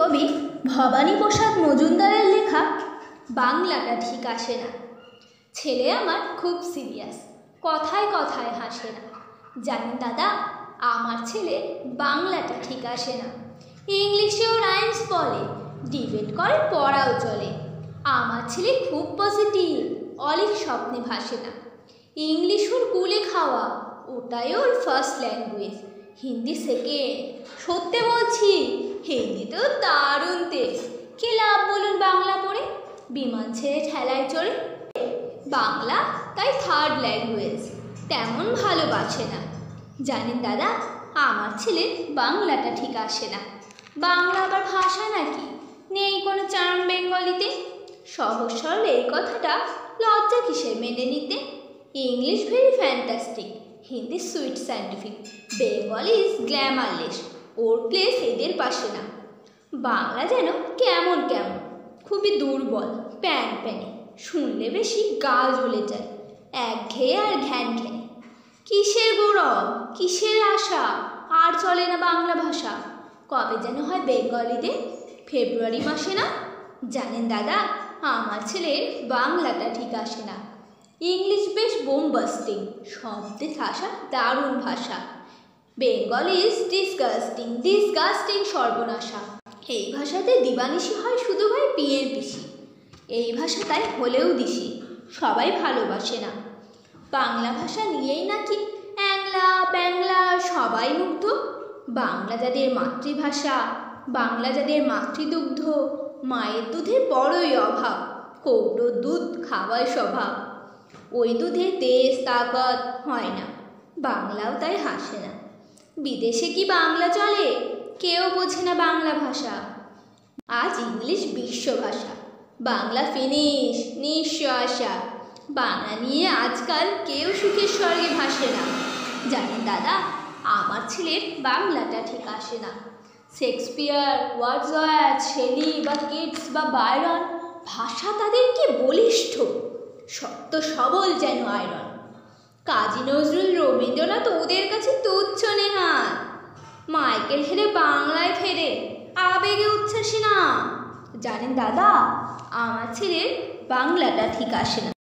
কবি ভবানীপ্রসাদ মজুমদারের লেখা বাংলাটা ঠিক আসে না। ছেলে আমার খুব সিরিয়াস, কথায় কথায় হাসে না। জানেন দাদা, আমার ছেলে বাংলাটা ঠিক আসে না। ইংলিশেও রাইমস বলে, ডিবেট করে, পড়াও চলে। আমার ছেলে খুব পজিটিভ, অলিক স্বপ্নে ভাসে না। ইংলিশ ওর কুলে খাওয়া, ওটাই ওর ফার্স্ট ল্যাঙ্গুয়েজ, হিন্দি সেকেন্ড। সত্যি বলছি, হিন্দিতেও দারুণ তেজ। কি লাভ বলুন বাংলা পড়ে, বিমান ছেড়ে ঠেলায় চড়ে। বাংলা তাই থার্ড ল্যাঙ্গুয়েজ, তেমন ভালোবাসে না। জানেন দাদা, আমার ছেলের বাংলাটা ঠিক আসে না। বাংলা আবার ভাষা নাকি, নেই কোনো চার্ম বেঙ্গলিতে। সহজ সরল এই কথাটা লজ্জা কিসের মেনে নিতে। English very fantastic, Hindi sweet scientific, Bengali is glamourless, ওর প্লেস এদের পাশে না। বাংলা যেন কেমন কেমন, খুবই দুর্বল, প্যান প্যানে, শুনলে বেশি গা জ্বলে যায়, একঘেয়ে আর ঘ্যান ঘ্যানে। কিসের গৌরব, কিসের আশা, আর চলে না বাংলা ভাষা। কবে যেন হয় বেঙ্গলিতে, ফেব্রুয়ারি মাসে না। জানেন দাদা, আমার ছেলের বাংলাটা ঠিক আসে না। ইংলিশ বেশ বোমবাস্টিং, শব্দে ঠাসা দারুণ ভাষা। বেঙ্গল ইজ ডিসগাস্টিং, ডিসগাস্টিং সর্বনাশা। এই ভাষাতে দিবানিশি হয় শুধু হয় পিয়ের পিসি। এই ভাষা তাই হলেও দিশি, সবাই ভালোবাসে না। বাংলা ভাষা নিয়েই নাকি অ্যাংলা ব্যাংলা সবাই মুগ্ধ। বাংলা যাদের মাতৃভাষা, বাংলা যাদের মাতৃদুগ্ধ, মায়ের দুধের বড়ই অভাব, কৌটোর দুধ খাওয়ার স্বভাব। ওই দুধে তেজ তাকত হয় না, বাংলাও তাই হাসে না। বিদেশে কি বাংলা চলে, কেউ বোঝে না বাংলা ভাষা। আজ ইংলিশ বিশ্বভাষা, বাংলা ফিনিশ, নিঃস্ব আশা। বাংলা নিয়ে আজকাল কেউ সুখের স্বর্গে ভাসে না। জানেন দাদা, আমার ছেলের বাংলাটা ঠিক আসে না। শেক্সপিয়ার, ওয়ার্ডসওয়ার্থ, শেলি বা কিটস বা বায়রন, ভাষা তাদের কি বলিষ্ঠ, শক্ত সবল যেন আয়রন। কাজী নজরুল, রবীন্দ্রনাথ ওদের কাছে তুচ্ছ নেহাত। মাইকেল হেরে বাংলায় ফেরে, আবেগে উচ্ছ্বাসী না। জানেন দাদা, আমার ছেলের বাংলাটা ঠিক আসে না।